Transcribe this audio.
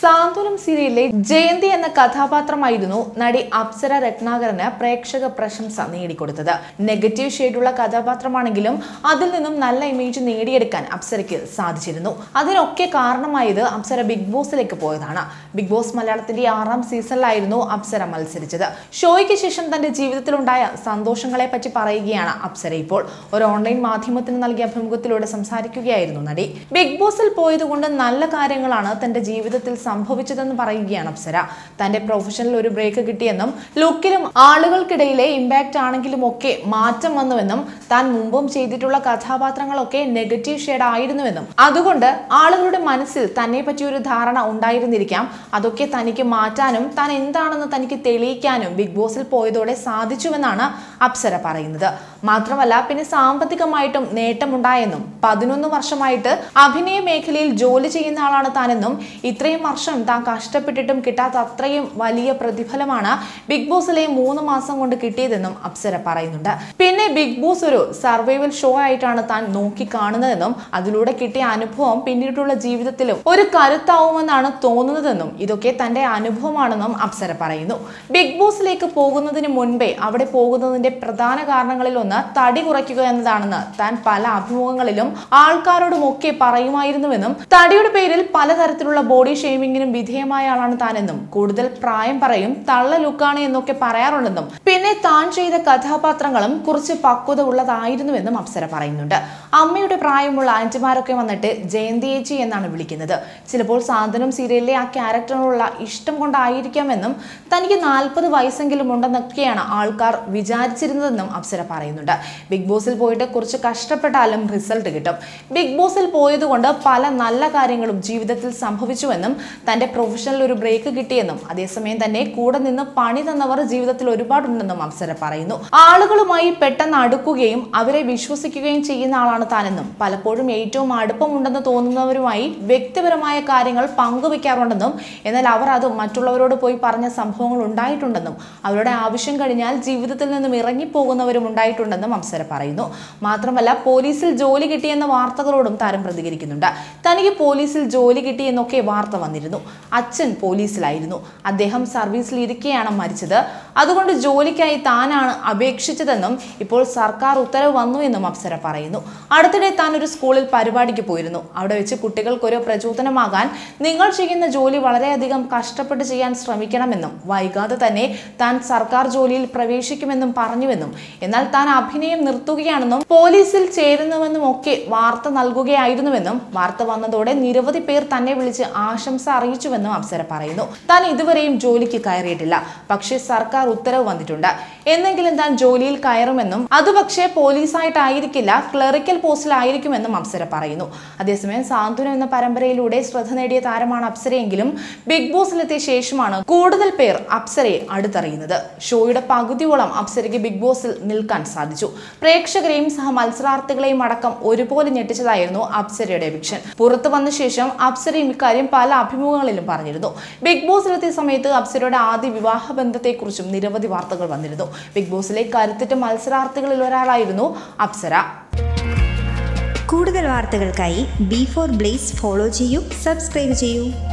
സാന്ത്വനം സീരിയലിലെ ജയന്തി എന്ന കഥാപാത്രമായിരുന്നു നടി അപ്സര രത്നാകരന് പ്രേക്ഷക പ്രശംസ നേടിക്കൊടുത്തത്. നെഗറ്റീവ് ഷെയ്ഡുള്ള കഥാപാത്രമാണെങ്കിലും അതിൽ നിന്നും നല്ല ഇമേജ് നേടിയെടുക്കാൻ അപ്സരയ്ക്ക് സാധിച്ചിരുന്നു. അതിനൊക്കെ കാരണമായത് അപ്സര ബിഗ് ബോസിലേക്ക് പോയതാണ്. ബിഗ് ബോസ് മലയാളത്തിന്റെ 6ാം സീസണിലായിരുന്നു അപ്സര മത്സരിച്ചത്. ഷോയ്ക്ക് ശേഷം തന്റെ ജീവിതത്തിലുണ്ടായ സന്തോഷങ്ങളെ പറ്റി പറയുകയാണ് അപ്സര ഇപ്പോൾ. ഒരു ഓൺലൈൻ മാധ്യമത്തിന് നൽകിയ അഭിമുഖത്തിലൂടെ സംസാരിക്കുകയായിരുന്നു നടി. ബിഗ് ബോസിൽ പോയതുകൊണ്ട് നല്ല കാര്യങ്ങളാണ് തന്റെ ജീവിതത്തിൽ സംഭവിച്ചതെന്ന് പറയുകയാണ് അപ്സര. തന്റെ പ്രൊഫഷനിൽ ഒരു ബ്രേക്ക് കിട്ടിയെന്നും ലുക്കിലും ആളുകൾക്കിടയിലെ ഇമ്പാക്ട് ആണെങ്കിലും ഒക്കെ മാറ്റം വന്നുവെന്നും താൻ മുമ്പും ചെയ്തിട്ടുള്ള കഥാപാത്രങ്ങളൊക്കെ നെഗറ്റീവ് ഷെയ്ഡ് ആയിരുന്നുവെന്നും അതുകൊണ്ട് ആളുകളുടെ മനസ്സിൽ തന്നെ പറ്റി ഒരു ധാരണ ഉണ്ടായിരുന്നിരിക്കാം. അതൊക്കെ തനിക്ക് മാറ്റാനും താൻ എന്താണെന്ന് തനിക്ക് തെളിയിക്കാനും ബിഗ് ബോസിൽ പോയതോടെ സാധിച്ചുവെന്നാണ് അപ്സര പറയുന്നത്. മാത്രമല്ല പിന്നെ സാമ്പത്തികമായിട്ടും നേട്ടമുണ്ടായെന്നും 11 വർഷമായിട്ട് അഭിനയ മേഖലയിൽ ജോലി ചെയ്യുന്ന ആളാണ് താനെന്നും ഇത്രയും വർഷം താൻ കഷ്ടപ്പെട്ടിട്ടും കിട്ടാത്ത അത്രയും വലിയ പ്രതിഫലമാണ് ബിഗ് ബോസിലെ 3 മാസം കൊണ്ട് കിട്ടിയതെന്നും അപ്സര പറയുന്നുണ്ട്. പിന്നെ ബിഗ് ബോസ് ഒരു സർവൈവൽ ഷോ ആയിട്ടാണ് താൻ നോക്കി കാണുന്നതെന്നും അതിലൂടെ കിട്ടിയ അനുഭവം പിന്നീടുള്ള ജീവിതത്തിലും ഒരു കരുത്താവുമെന്നാണ് തോന്നുന്നതെന്നും ഇതൊക്കെ തന്റെ അനുഭവമാണെന്നും അപ്സര പറയുന്നു. ബിഗ് ബോസിലേക്ക് പോകുന്നതിന് മുൻപേ അവിടെ പോകുന്നതിന്റെ പ്രധാന കാരണങ്ങളിൽ ഒന്ന് തടി കുറയ്ക്കുക എന്നതാണെന്ന് താൻ പല അഭിമുഖങ്ങളിലും ആൾക്കാരോടുമൊക്കെ പറയുമായിരുന്നുവെന്നും തടിയുടെ പേരിൽ പലതരത്തിലുള്ള ബോഡി ഷെയ്മിങ്ങിനും വിധേയമായ ആളാണ് താനെന്നും കൂടുതൽ പ്രായം പറയും തള്ള ലുക്കാണ് എന്നൊക്കെ പറയാറുണ്ടെന്നും പിന്നെ താൻ ചെയ്ത കഥാപാത്രങ്ങളും കുറച്ച് പക്വത ഉള്ളതായിരുന്നുവെന്നും അപ്സര പറയുന്നുണ്ട്. അമ്മയുടെ പ്രായമുള്ള ആന്റിമാരൊക്കെ വന്നിട്ട് ജയന്തിയേച്ചി എന്നാണ് വിളിക്കുന്നത്. ചിലപ്പോൾ സാന്ത്വനം സീരിയലിലെ ആ ക്യാരക്ടറിനുള്ള ഇഷ്ടം കൊണ്ടായിരിക്കാമെന്നും തനിക്ക് 40 വയസ്സെങ്കിലും ഉണ്ടെന്നൊക്കെയാണ് ആൾക്കാർ വിചാരിച്ചിരുന്നതെന്നും അപ്സര പറയുന്നുണ്ട്. ബിഗ് ബോസിൽ പോയിട്ട് കുറച്ച് കഷ്ടപ്പെട്ടാലും റിസൾട്ട് കിട്ടും. ബിഗ് ബോസിൽ പോയതുകൊണ്ട് പല നല്ല കാര്യങ്ങളും ജീവിതത്തിൽ സംഭവിച്ചുവെന്നും തന്റെ പ്രൊഫഷനിൽ ഒരു ബ്രേക്ക് കിട്ടിയെന്നും അതേസമയം തന്നെ കൂടെ നിന്ന് പണി തന്നവർ ജീവിതത്തിൽ ഒരുപാടുണ്ടെന്നും അപ്സര പറയുന്നു. ആളുകളുമായി പെട്ടെന്ന് അടുക്കുകയും അവരെ വിശ്വസിക്കുകയും ചെയ്യുന്ന ആളാണ് താനെന്നും പലപ്പോഴും ഏറ്റവും അടുപ്പമുണ്ടെന്ന് തോന്നുന്നവരുമായി വ്യക്തിപരമായ കാര്യങ്ങൾ പങ്കുവെക്കാറുണ്ടെന്നും എന്നാൽ അവർ അത് മറ്റുള്ളവരോട് പോയി പറഞ്ഞ സംഭവങ്ങൾ ഉണ്ടായിട്ടുണ്ടെന്നും അവരുടെ ആവശ്യം കഴിഞ്ഞാൽ ജീവിതത്തിൽ നിന്നും ഇറങ്ങിപ്പോകുന്നവരും ഉണ്ടായിട്ടുണ്ടെന്നും അപ്സര പറയുന്നു. മാത്രമല്ല പോലീസിൽ ജോലി കിട്ടിയെന്ന വാർത്തകളോടും താരം പ്രതികരിക്കുന്നുണ്ട്. തനിക്ക് പോലീസിൽ ജോലി കിട്ടിയെന്നൊക്കെ വാർത്ത വന്നിരുന്നു. അച്ഛൻ പോലീസിലായിരുന്നു. അദ്ദേഹം സർവീസിൽ ഇരിക്കെയാണ് മരിച്ചത്. അതുകൊണ്ട് ജോലിക്കായി താനാണ് അപേക്ഷിച്ചതെന്നും ഇപ്പോൾ സർക്കാർ ഉത്തരവ് വന്നു എന്നും അപ്സര പറയുന്നു. അടുത്തിടെ താൻ ഒരു സ്കൂളിൽ പരിപാടിക്ക് പോയിരുന്നു. അവിടെ വെച്ച് കുട്ടികൾക്കൊരു പ്രചോദനമാകാൻ നിങ്ങൾ ചെയ്യുന്ന ജോലി വളരെയധികം കഷ്ടപ്പെട്ട് ചെയ്യാൻ ശ്രമിക്കണമെന്നും വൈകാതെ തന്നെ താൻ സർക്കാർ ജോലിയിൽ പ്രവേശിക്കുമെന്നും പറഞ്ഞുവെന്നും എന്നാൽ താൻ അഭിനയം നിർത്തുകയാണെന്നും പോലീസിൽ ചേരുന്നുവെന്നും ഒക്കെ വാർത്ത നൽകുകയായിരുന്നുവെന്നും വാർത്ത വന്നതോടെ നിരവധി പേർ തന്നെ വിളിച്ച് ആശംസ അറിയിച്ചുവെന്നും അപ്സര പറയുന്നു. താൻ ഇതുവരെയും ജോലിക്ക് കയറിയിട്ടില്ല. പക്ഷേ സർക്കാർ ഉത്തരവ് വന്നിട്ടുണ്ട്. എന്നെങ്കിലും താൻ ജോലിയിൽ കയറുമെന്നും അത് പക്ഷേ പോലീസായിട്ടായിരിക്കില്ല ക്ലറിക്കൽ പോസ്റ്റിലായിരിക്കുമെന്നും അപ്സര പറയുന്നു. അതേസമയം സാന്ത്വനം എന്ന പരമ്പരയിലൂടെ ശ്രദ്ധ നേടിയ താരമാണ് അപ്സരയെങ്കിലും ബിഗ് ബോസിലെത്തിയ ശേഷമാണ് കൂടുതൽ പേർ അപ്സരയെ അടുത്തറിയുന്നത്. ഷോയുടെ പകുതിയോളം അപ്സരയ്ക്ക് ബിഗ് ബോസിൽ നിൽക്കാൻ സാധിച്ചു. പ്രേക്ഷകരെയും സഹ മത്സരാർത്ഥികളെയും അടക്കം ഒരുപോലെ ഞെട്ടിച്ചതായിരുന്നു അപ്സരയുടെ എവിക്ഷൻ. പുറത്തു വന്ന ശേഷം അപ്സരയും ഇക്കാര്യം പല അഭിമുഖങ്ങളിലും പറഞ്ഞിരുന്നു. ബിഗ് ബോസിലെത്തിയ സമയത്ത് അപ്സരയുടെ ആദ്യ വിവാഹ ബന്ധത്തെക്കുറിച്ചും നിരവധി വാർത്തകൾ വന്നിരുന്നു. ബിഗ് ബോസിലെ കരുത്തുറ്റ മത്സരാർത്ഥികളിൽ ഒരാളായിരുന്നു അപ്സര. കൂടുതൽ വാർത്തകൾക്കായി B4 Blaze ഫോളോ ചെയ്യൂ, സബ്സ്ക്രൈബ് ചെയ്യൂ.